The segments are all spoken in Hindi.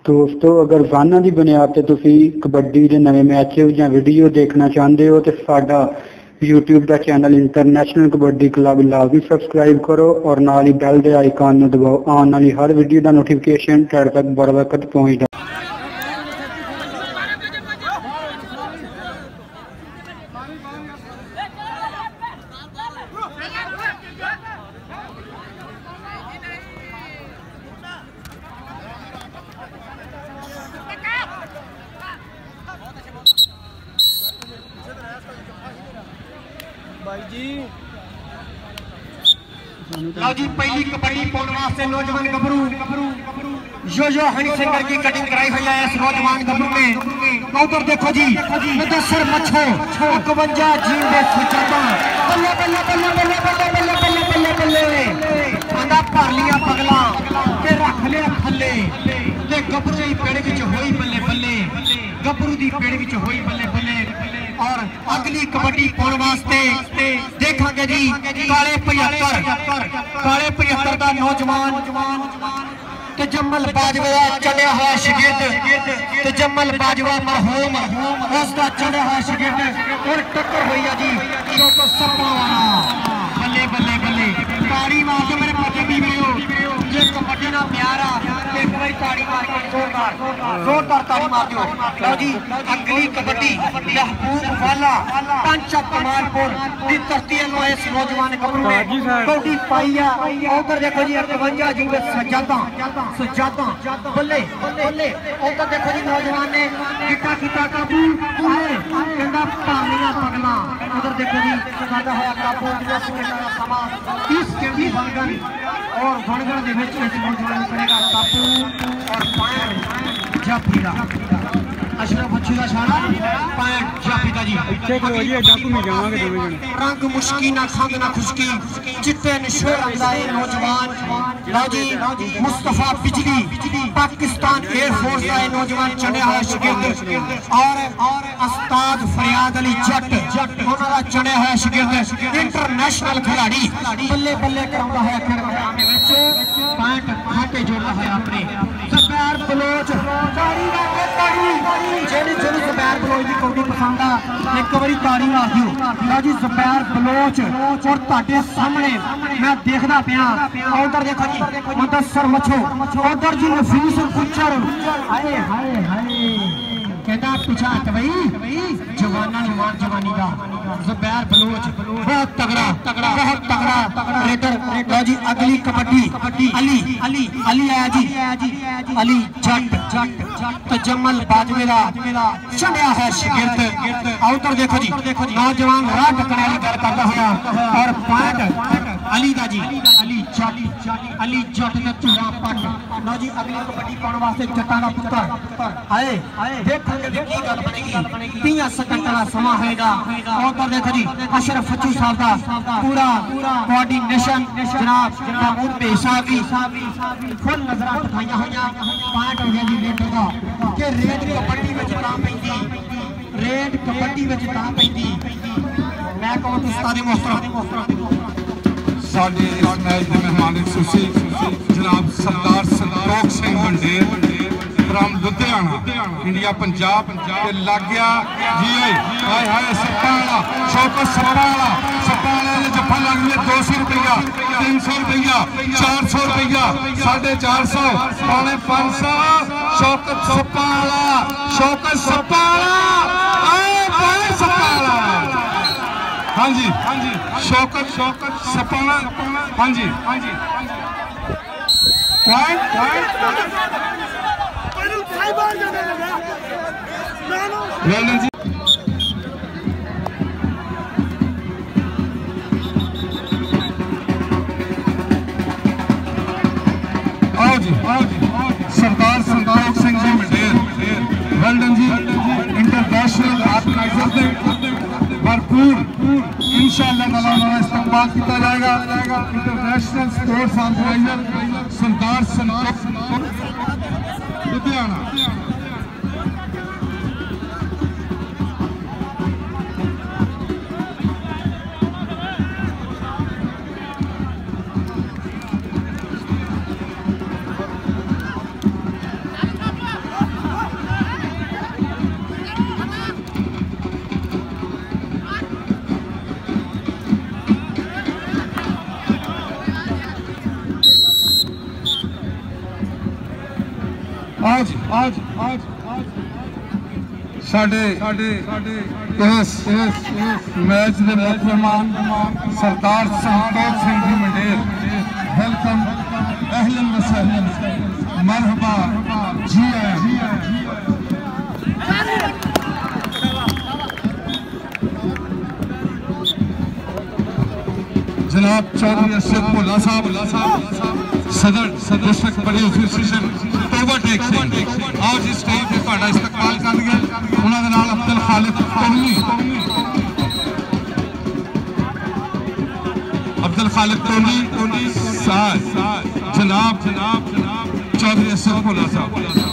दोस्तों अगर वाहना की बुनियाद ते तुसी कबड्डी के नवे मैच या वीडियो देखना चाहते हो तो साडा यूट्यूब का चैनल इंटरनेशनल कबड्डी क्लब लाजमी सबसक्राइब करो और नाल ही बैल के आइकन दबाओ। आने वाली हर वीडियो का नोटिफिकेशन तुहाडे तक बर वक्त पहुंचदा। लो जी पहली कबड्डी पाने वास्ते नौजवान गबरू यो हनी सिंगर की कटिंग कराई हुई है इस नौजवान गबरू ने। उधर देखो जी मुदस्सर मच्छो 51 जीव दे सुचाता बल्ले बल्ले बल्ले बल्ले बल्ले बल्ले बल्ले बल्ले बल्ले आंदा भर लिया पगला ते रख लिया थल्ले ते गबरू दी पेड़ विच होई बल्ले बल्ले गबरू दी पेड़ विच होई बल्ले बल्ले। और अगली कबड्डी पाने वास्ते देखांगे जी काले 75 का नौजवान तजम्मल बाजवा चढ़िया हुआ शगिर्द तजम्मल बाजवा मरहूम उसका चढ़िया हुआ शगिर्द और टक्कर हुई है जी चौको सप्पा वाला बल्ले बल्ले बल्ले ताड़ी मार दो मेरे पति भी ये कबड्डी ना प्यारा एक बार ताड़ी मार के जोरदार ताड़ी मार दो। लो जी अगली कबड्डी महबूब वाला पंचा कमालपुर दी धरती नो इस नौजवान गबरू ने कबड्डी पाई है। उधर देखो जी 51 जी सजादा बल्ले बल्ले उधर देखो जी नौजवान ने किटा किटा काबू कहंदा पानिया पगला। उधर देखो जी साडा होया काबू 10 सेकंड का समा 30 सेकंड की वणगन और वणगन दे विच इस नौजवान करेगा काबू और पॉइंट जाफीदा अशरफ अच्छी का इशारा पॉइंट जाफीदा जी इच्छे को ये डाकू में जावांगे दोवे जने रंग मुश्की ना खंग ना खुशकी चिट्टे नशे रंगदा है नौजवान। लो जी मुस्तफा बिजली पाकिस्तान एयरफोर्स का नौजवान चढ़िया है शगिर्द और उस्ताद फरियाद अली जट उन्होंने चढ़िया है शगिर्द इंटरनेशनल खिलाड़ी बल्ले बल्ले करांदा है फिर मैदान में पॉइंट खाते जोड़ता है अपने ज़ुबैर बलोच ताड़ी मार ताड़ी जेडी जेडी ज़ुबैर बलोच की कबड्डी पसंद आ एक बारी ताड़ी मार दियो। लो जी ज़ुबैर बलोच और ताडे सामने मैं देखदा पिया उधर देखो जी मुदस्सर मच्छो उधर जी नफीस कुचर हाय हाय हाय कहता पीछा हट भाई जवाना मान जवानी का ज़ुबैर बलोच बहुत तगड़ा रेडर। लो जी अगली कबड्डी अली अली अली आया जी अली जट तजम्मल बाजवे दा चढ़िया है शगिर्द। उधर देखो जी नौजवान राह टकने वाली गल करदा होया और पॉइंट अली दा जी अली जट ने चूड़ा पट। लो जी अगली कबड्डी पाने वास्ते जट्टां दा पुत्र आए देखो की गल बनेगी 30 सेकंड का समा होगा। उधर देखो जी अशरफ फचू साहब का पूरा कोऑर्डिनेशन जनाब महमूद बेशा भी फुल नजर दिखाइया हुई पॉइंट हो गया जी रेड का कि रेड कबड्डी में ता पैंदी रेड कबड्डी में ता पैंदी मैं कहूं उस्ताद मोहतरम साडे इस मैच के मेहमान खुशी जनाब सरदार संतोख सिंह मंडेर फ्रॉम लुधियाना इंडिया पंजाब के लग गया जी हाय हाय सप्पा वाला शौकत सप्पा वाला जफा लग गया 200 रुपया 300 रुपया 400 रुपया 450 पौने 500 शौकत सप्पा वाला हाँ जी शौकत सपाना हाँ जी वेल जी आओ जी सरदार संतोख सिंह जी मंडेर वेल्डन जी इंटरनेशनल ऑर्गेनाइजर ने भरपूर इंशाअल्लाह इस्तेमाल किया जाएगा। International sports organiser Sardar Santokh Ludhiana आज साडे इस मैच के मुख्य मेहमान सरदार संतोष सिंह जी मंडेर। वेलकम, अहलन व सहलन, मरहबा, जी आया। जनाब चौधरी अशरफ भुल्ला साहब सदर डिस्ट्रिक्ट बड़ी एसोसिएशन ओवरटेक सिंह आज इस स्टेज पे ਤੁਹਾਡਾ इस्तकबाल करनगे। ਉਹਨਾਂ ਦੇ ਨਾਲ अब्दुल खालिद टोनी जनाब चौधरी अशरफ भुल्ला साहब।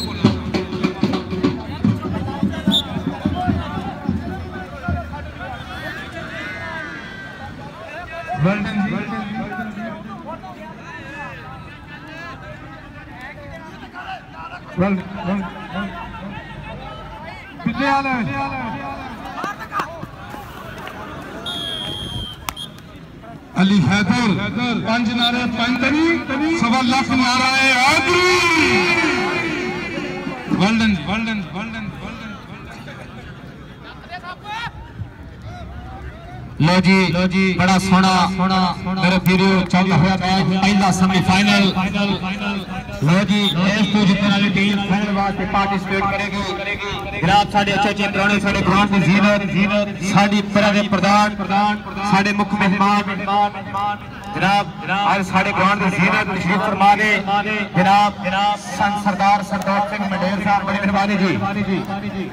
अली हैदर 5 नारे 5 तरी 1.25 लाख नारा है। लो जी बड़ा सोना मेरे वीडियो चल रहा है पहला सेमीफाइनल। लो जी इस तो जितने वाली टीम फाइनल वास्ते पार्टिसिपेट करेगी। जनाब साडे अच्छे पुराने साडे ग्राउंड की जीनत साडी तरह के प्रधान साडे मुख्य मेहमान जनाब आज साडे ग्राउंड की जीनत तशरीफ फरमा दे जनाब सरदार संतोष सिंह मंडेर साहब। बड़ी मेहरबानी जी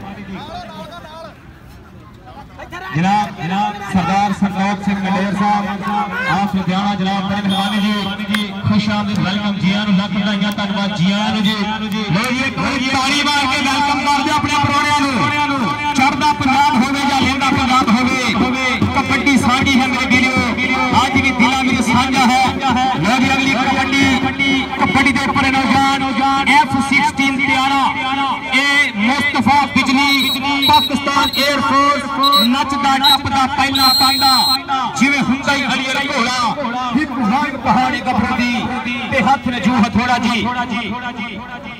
जनाब सरदार संतोष सिंह मंडेर साहब आप लुधियाना। जनाब बड़ी मेहरबानी जी, खुश आमदीद, वेलकम, जी आन लख बधाइयां, धन्यवाद, जी आन जी। लो ये ताली मार के वेलकम कर दे अपने प्रोणियां नूं। चढ़दा पंजाब होवे या लैंदा पंजाब होवे, कबड्डी साडी है मेरे वीडियो, आज भी दिला मेरे साझा है। लो जी अगली कबड्डी दे ऊपर नौजवान F-16 तैयारा ए मुस्तफा बिजली पाकिस्तान एयरफोर्स नचदा टपदा पहला तांडा जिवें हुंदा ही अलीर घोड़ा हिक हांग पहाड़ी गफरदी ते हाथ ने जू हथोड़ा जी।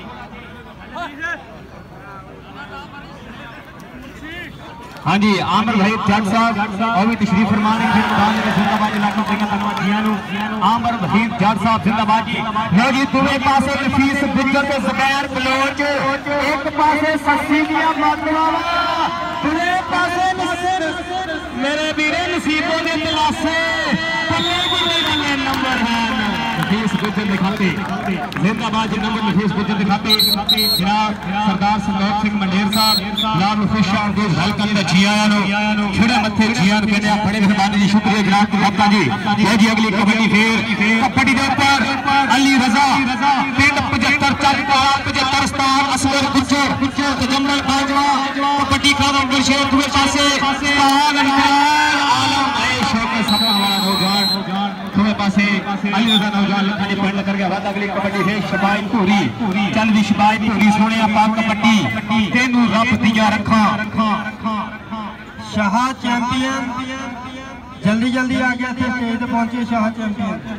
हाँ जी आमर भाई जट साहब और भी तशरीफ फरमाने जिंदाबाद इलाका धन्यवाद जियां आमर भाई जट साहब जिंदाबाद जी। लो जी दोवें पासे नफीस गुज्जर ते ज़ुबैर बलोच, एक पासे सस्सी दियां मातवावा, दूसरे पासे मेरे वीरे नसीबों दे तलाशे पल्ले भी नंबर है नफीस गुज्जर दिखाते जिंदाबाद जी। नंबर नफीस गुज्जर दिखाते जनाब सरदार संतोष सिंह मंडेर साहब लाभ खुशाल दे वेलकम दा जी आया नो खड़े मथे जी आन कहने बड़े मेहरबानी जी, शुक्रिया जनाब गुप्ता जी। लो जी अगली कबड्डी फेर कबड्डी दे ऊपर अली रजा पिंड 75 चरका 75 स्टार असगर गुज्जर ते जमल बाजवा कबड्डी का नंबर शेर दूसरे पासे आलम शौक सपना वाला नौजवान दूसरे पासे अली रजा नौजवान लखानी पॉइंट कर गया। बाद अगली कबड्डी है शबाई पूरी चल दी शबाई पूरी सोने आप कबड्डी तेनू रब दिया रखा शाह चैंपियन जल्दी आ गया थे स्टेज पे पहुंचे शाह चैंपियन।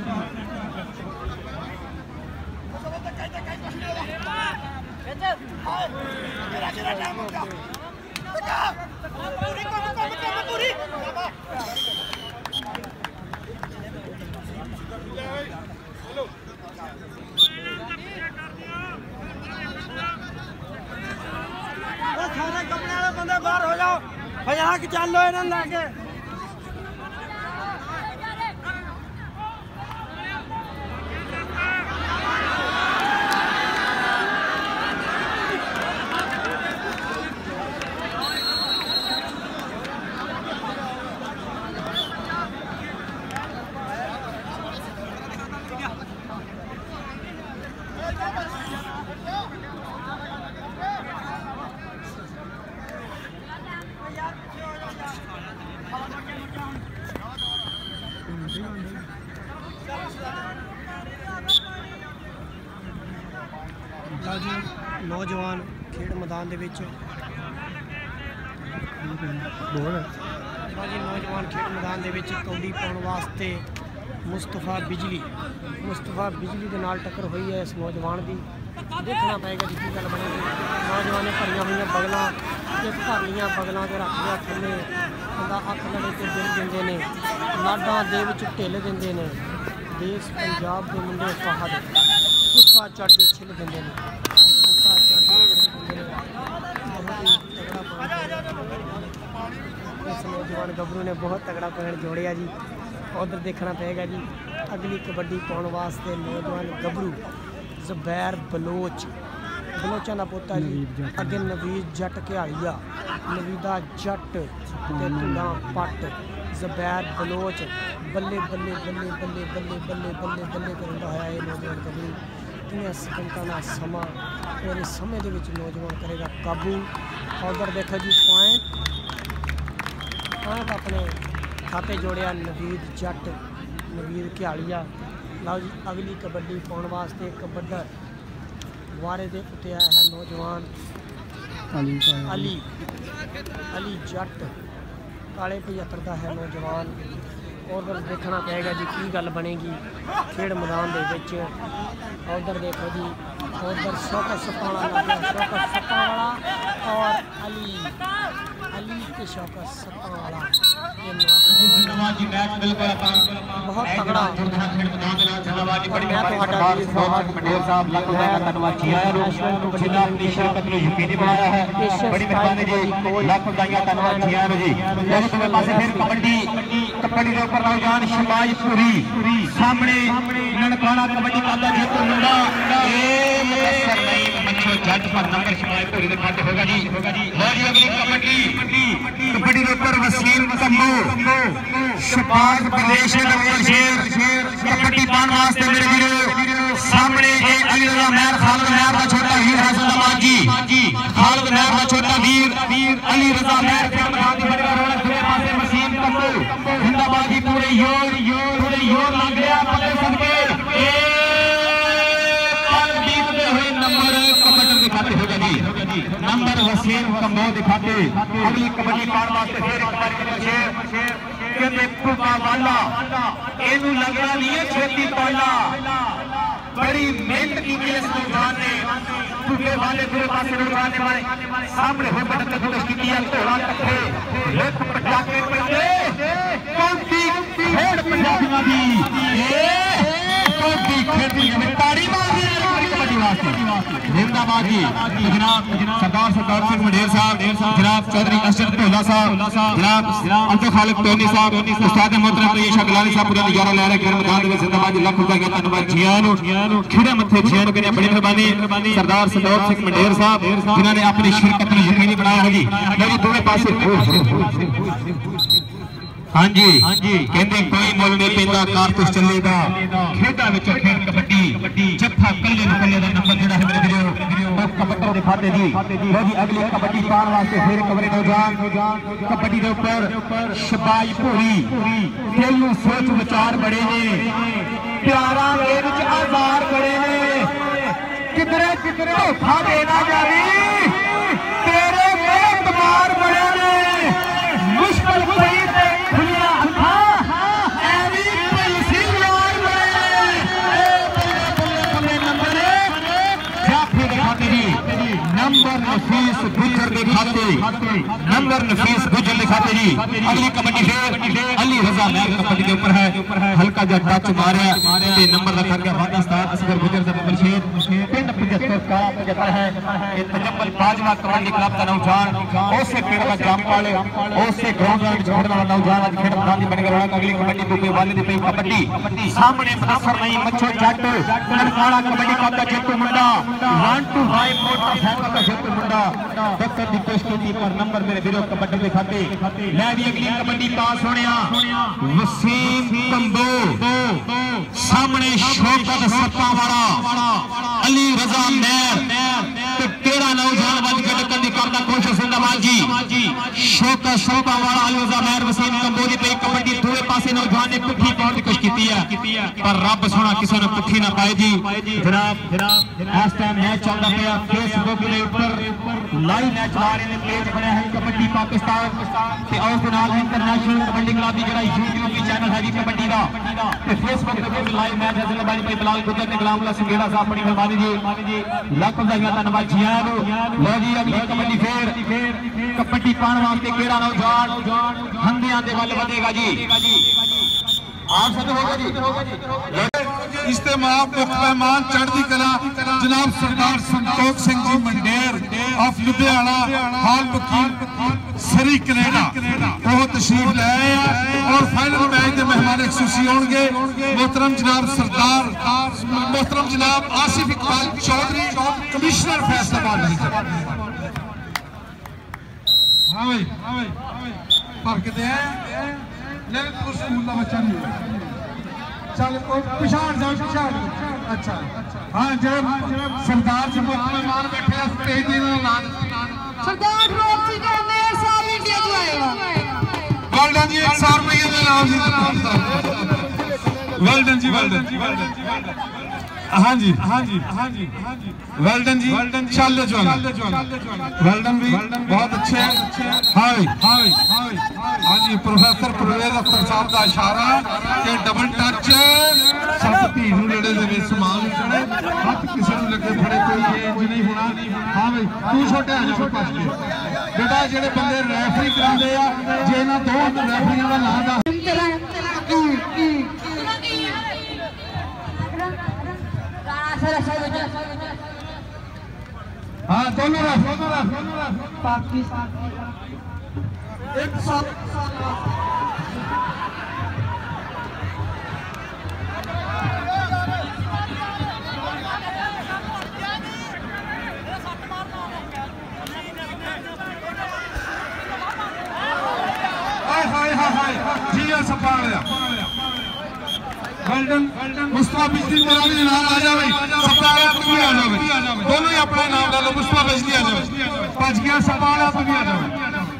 सारे कपड़े वाले बंदे बाहर हो जाओ यहाँ की चल लो इन्हें लाके। नौजवान खेड मैदान दे विच नौजवान खेड मैदान दे विच कौडी पाउण वास्ते मुस्तफा बिजली दे नाल टक्कर हुई है इस नौजवान दी। देखना पेगा जी की गल बनेगी। नौजवान ने भरिया हुई बगलों एक भर लिया बगलों से रख लिया थले बंदा अख लड़े तो दिल देंगे ने लाडा दे ढिल देंगे ने देश पंजाब के मुंडे फहद गुस्सा चढ़ के छिल देंगे ने गुस्सा चढ़ के छिल देंगे इस नौजवान गबरू ने बहुत तगड़ा पॉइंट जोड़िया जी। उधर देखना पेगा जी अगली कबड्डी पाने वास्ते नौजवान गबरू ज़ुबैर बलोच बलोचा का पोता जी अगे नवीद जट घियालिया नवीदा जट धुला पट ज़ुबैर बलोच बल्ले बल्ले बल्ले बल्ले बल्ले बल्ले बल्ले बल्ले करता है ये नौजवान गबरू 3 सेकंडा का समा और इस समय के नौजवान करेगा काबू। उधर देखो जी पॉइंट अपने खाते जोड़िया नवीद जट नवीद घियालिया। लो जी अगली कबड्डी पाने वास्ते कबड्डर वारे दे उत्ते आया है नौजवान अली अली जट काले 75 का है नौजवान। और देखना पेगा जी की गल बनेगी खेड मैदान के विच। उधर देखो जी उधर शौकत सप्पा वाला शौकत सप्पा वाला और अली के शौकत सप्पा वाला बहुत तगड़ा नौजवान शबाज पूरी सामने ननकाना कबड्डी का जीतो मुंडा जट पर नंबर शबाज पूरी खाते होगा जी। अगली कबड्डी के ऊपर वसीम कम्बो शबाज प्रदेश कबड्डी पाने वास्ते मेरे वीरों सामने अली रजा मेहर खालिद मेहर का छोटा वीर हसन दमाजी खालिद मेहर का छोटा वीर अली रजा मेहर वसीम कम्बो जिंदाबादी पूरे योर लग गया पकड़ सकते नंबर कबड्डी दिखाते हो जी नंबर वसीम कम्बो दिखाते। अगली कबड्डी पाने वास्ते फिर एक बार कहते पुगा वाला एनू लगना नहीं है छेती पाला बड़ी मेहनत की इस नौजवान ने पुगे वाले पूरे पास उड़ाने वाले सामने हो बटन तक कोशिश की है थोड़ा टक्के एक पटा के पहले कौनसी खेड़ पंजाबियों दी कौनसी खेती में ताड़ी मार दी कबड्डी वास्ते जिंदाबाद जी। जनाब सरदार सिंह मंडेर साहब जनाब चौधरी अशरफ ढोला साहब जनाब अब्दुल खालिक टोनी साहब उस्ताद मोहतरम रईशा गिलानी साहब पूरा नजारा ले रहे हैं मैदान में। जिंदाबाद जी लाख रुपए के धन्यवाद जियानो खिड़े मथे जियानो के बड़ी मेहरबानी सरदार संदौर सिंह मंडेर साहब जिन्होंने अपनी शिरकत में यकीनी बनाया है जी। मेरी दोनों पासे हाँ जी कहते कोई मुल नहीं पैदा कारतूस चलेगा खेडा विच खेड कबड्डी जफा कल्ले दा नंबर जेड़ा है मेरे वीरो वो कबड्डी दिखाते जी। वो जी अगली कबड्डी पाने वास्ते फिर कबड्डी नौजवान कबड्डी के ऊपर शबाज पूरी दिल नूं सोच विचार बड़े ने प्यारा दे विच आजार बड़े ने किधरे धोखा देना जावी तेरे मार बड़े ने मुश्किल सही खुलिया अखा एवी पुलिसी यार नंबर नफीस गुजर दिखाते जी। अगली कबड्डी अली रजा मेहर कबड्डी के ऊपर है हल्का जा टच मारिया ते नंबर रखा गया वादा उस्ताद असगर गुजर दा बबल शेर पिंड 75 का 75 है ये तजम्मल बाजवा कबड्डी क्लब का नौजवान ओसे पिंड का जाम वाले ओसे ग्राउंड में छोड़ने वाला नौजवान आज खेल मैदान में बन गया। अगली कबड्डी बुके वाले दी पे कबड्डी सामने मुनफर नहीं मच्छो जट ननकाना कबड्डी क्लब का जेतू मुंडा 1 to 5 मोटरसाइकिल का जेतू मुंडा डॉक्टर दी पेशकशी पर नंबर मेरे वीरों कबड्डी के खाते ले भी अगली कबड्डी पास होनिया वसीम कम्बो सामने शौकत सप्पा वाला अली रजा मेहर ते तेरा नौजवान बन के टक्कर दी करदा कोशिश जिंदाबाद जी। शौकत सप्पा वाला अली रजा मेहर वसीम कम्बो दी पे कबड्डी दूसरे पासे नौजवान ने पिट्ठी पाउण दी कोशिश की की पर रब सोना किसी ने पुठी ना पाए जी। जनाब इस टाइम मैच चलता पाया फेसबुक के ऊपर लाइव मैच ला रहे हैं पेज बनया है कबड्डी पाकिस्तान ते और दे नाल इंटरनेशनल कबड्डी क्लब दी जेड़ा यूट्यूब की चैनल है जी कबड्डी दा ते फेसबुक के ऊपर लाइव मैच है जनाब भाई बिलाल गुजर ने गुलाम अल्लाह संगेड़ा साहब बड़ी मेहरबानी जी लाख बधाइयां धन्यवाद जी आया लो जी अगली कबड्डी फेर कबड्डी पाने वास्ते केड़ा नौजवान हंदियां दे वल वधेगा जी। आप सब होगा जी इस्तेमाल मेहमान चढ़ती कला जनाब सरदार संतोख सिंह जी मंडेर ऑफ लुधियाना हाल वकील सरी कनेडा वो तशरीफ ले आए और फाइनल मैच के मेहमान खुशी होंगे मोहतरम जनाब सरदार मोहतरम जनाब आसिफ इकबाल चौधरी कमिश्नर फैसलाबाद। हाँ भाई पर कितने लेकिन स्कूल का बच्चा नहीं चल पिछाड़ जाओ पिछाड़। अच्छा हाँ जब सरदार जी मेहमान बैठे स्टेज सरदार रोक जी का मेयर साहब इंडिया जो आएगा वेल्डन जी 100 रुपये के नाम जी वेल्डन जी हाँ जी वेल्डन जी चल जो वेल्डन भी बहुत अच्छे हाँ जी प्रोफेसर परवेज अख्तर साहब का इशारा कि डबल टच सब धी नेड़े दे समान हाथ किसी को लगे फड़े कोई इंज नहीं होना। हाँ भाई तू छोटे आ जा पास बेटा जेडे बंदे रैफरी करांदे आ जे इन्हां दो रैफरीआं दा नाम दा हाँ दोनों पाकिस्तान एक साथ जी सपाड़ वेल्डन मुस्तफा बिजली तेरा भी नाम आ जाए सपाड़ा तू भी आ जाए दोनों ही अपने नाम डालो मुस्तफा बिजली आ जाए पच गया सपाड़ा तू भी आ जाए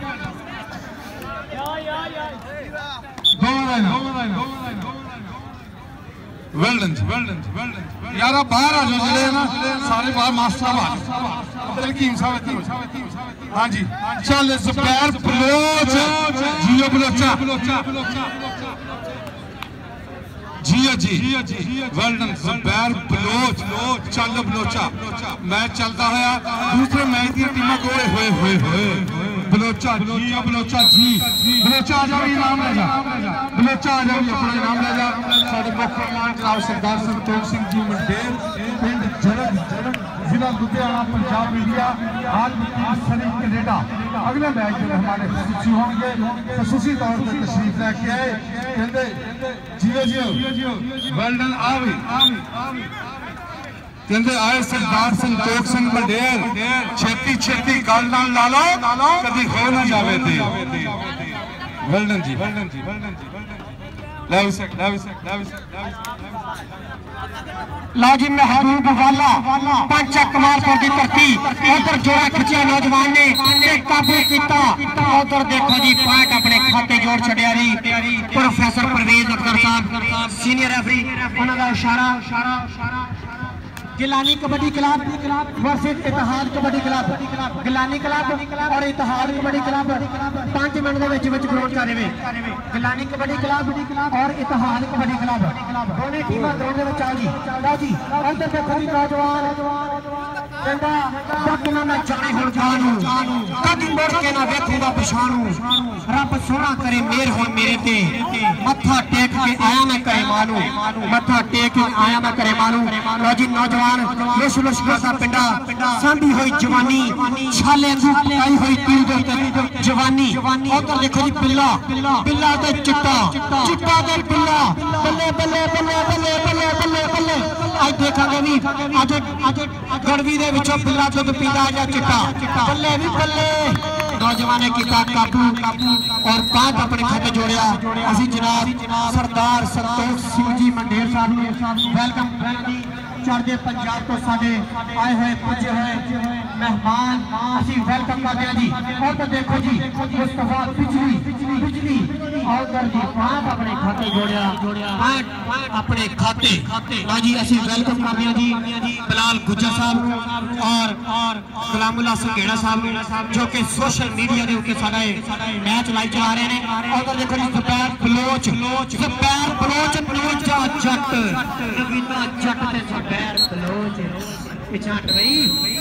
वेल्डन यार बाहर आ जाओ जिले ना सारे बाहर मास्टर साहब तलकीम साहब हाँ जी चल जुबैर बलोच जियो बलोचा जी वेल्डन जुबैर बलोच चल बलोचा मैच चलता है दूसरे मैच की टीम को बलोचा जी बलोचा आ जाओ इनाम ले जा बलोचा आ जाओ अपना इनाम ले जा साडे मुख मेहमान जनाब सरदार संतोख सिंह जी मंडेर पिंड जरग जिला लुधियाना पंजाब इंडिया हाल सरी कनेडा अगले मैच में हमारे खुशी होंगे खसूसी तौर पर तशरीफ लेके आए कहते जियो वेल्डन कहते आए सरदार संतोख सिंह मंडेर छेती गल नाल ला लो कभी हो ना जावे थे वेल्डन जी लो जी महबूब वाला पंच कमालपुर की धरती उधर जोड़ा खिंचा नौजवान ने काबू किया उधर देखो जी पॉइंट अपने खाते जोड़ छड़िया जी प्रोफेसर परवेज अख्तर साहब सीनियर रेफरी उन्होंने इशारा Gilani kabaddi club versus Ittehad kabaddi club Gilani club और इतिहाद कबड्डी क्लब 5 मिनट के ग्राउंड कर रहे गिलानी कबड्डी क्लब और इतिहाद कबड्डी क्लब दोनों टीमां ग्राउंड में आ गई लो जी उधर देखो जी नौजवान कहंदा मैं जाने हुण जानू कदी मुड़ के ना वेखूंगा पछाणू रब सोना करे मेहर हुण मेरे ते मत्था टेक के आया मैं करे मानू मत्था टेक के आया मैं करे मानू लो जी नौजवान लुश का पिंडा सांभी हुई जवानी छाले आई हुई पील दे जवानी उधर देखो जी बिल्ला ते चिट्टा ते बिल्ला बल्ले बल्ले बल्ले बल्ले बल्ले बल्ले बल्ले आज देखांगे भी आज गड़वी दे विचों बिल्ला दुध पींदा या चिट्टा बल्ले भी बल्ले नौजवान ने किया काबू और पांच अपने खाते जोड़िया असी जनाब सरदार संतोख सिंह जी मंडेर साहब ने वेलकम चढ़ते पंजाब तो साडे आए हुए पुजे हुए मेहमान ਅਸੀਂ ਵੈਲਕਮ ਕਰਦੇ ਹਾਂ ਜੀ। और तो देखो जी मुस्तफा बिजली और जी पांच अपने खाते जोड़िया अपने खाते हाँ जी ਅਸੀਂ ਵੈਲਕਮ ਕਰਦੇ ਹਾਂ जी बिलाल गुज्जर साहब और गुलामुल्ला संघेड़ा साहब जो कि सोशल मीडिया के उत्ते साडा मैच लाइव चला रहे हैं। और देखो जी जुबैर बलोच नवीता जट ते जुबैर बलोच पिछा रही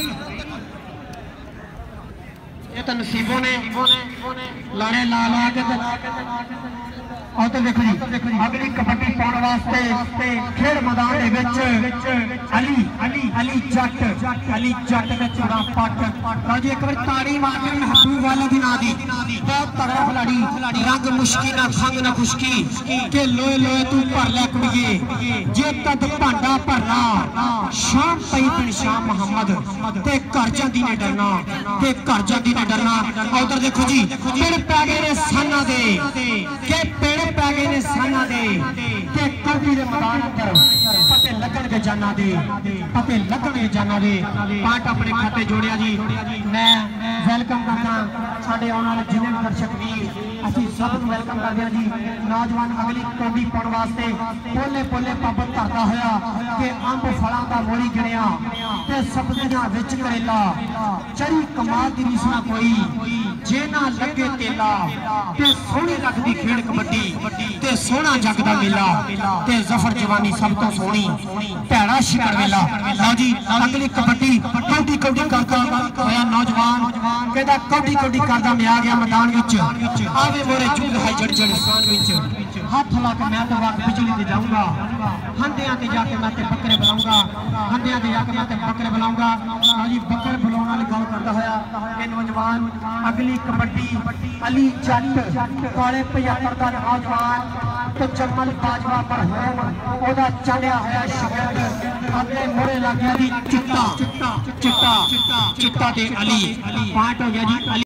ये तो नसीबों ने लाने ला के और तो देखो जी अगली कबड्डी पाने वास्ते खेल मैदान दे विच अली जट ते चूड़ा पट लो जी एक बार ताड़ी मार के महबूब वाला दी ना दी बहुत तगड़ा खिलाड़ी रंग मुश्की ना खंग ना खुशकी के लोए तू भर ले कुड़िए जे तद भांडा भरना शाम पई पिंड शाम मोहम्मद ते घर जांदी ने डरना ते घर जांदी ने डरना। उधर देखो जी पिंड पै गए ने साना दे के पिंड पै गए ने साना दे ते कबड्डी दे मैदान पर पते लगन के जाना दे पांच अपने खाते जोड़िया जी। मैं वेलकम करना साडे आने वाले जिन्ने भी दर्शक वीर असीं सब नूं वेलकम करदे हां जी। नौजवान अगली कबड्डी पाउण वास्ते पोले पाबंद करदा होया कि अंब फलां दा मोड़ी गिणिया ते सब्जियां विच करेला चरी कमाल दी रीस ना कोई जे ना लगे तेला ते सोहनी लगदी खेड कबड्डी ते सोहना जग दा मेला ते जफर जवानी सब तो सोहनी भैड़ा शिकड़ वेला। लो जी अगली कबड्डी कबड्डी करदा होया नौजवान कहदा कबड्डी करदा मैं आ गया मैदान विच आवे मोरे चूल है जड़ स्थान विच हाथ ला के मैं तो वक्त बिजली ते जाऊंगा हंदियां ते जाके मैं ते बकरे बुलाऊंगा हंदियां ते जाके मैं ते बकरे बुलाऊंगा। लो जी बकरे बुलाउण वाली गल करदा होया कि नौजवान अगली कबड्डी अली जट काले 75 दा नौजवान तो जमल बाजवा पर ओदा चढ़िया होया शब्द अपने मोरे लग गया जी चिट्टा ते अली पार्ट हो गया जी।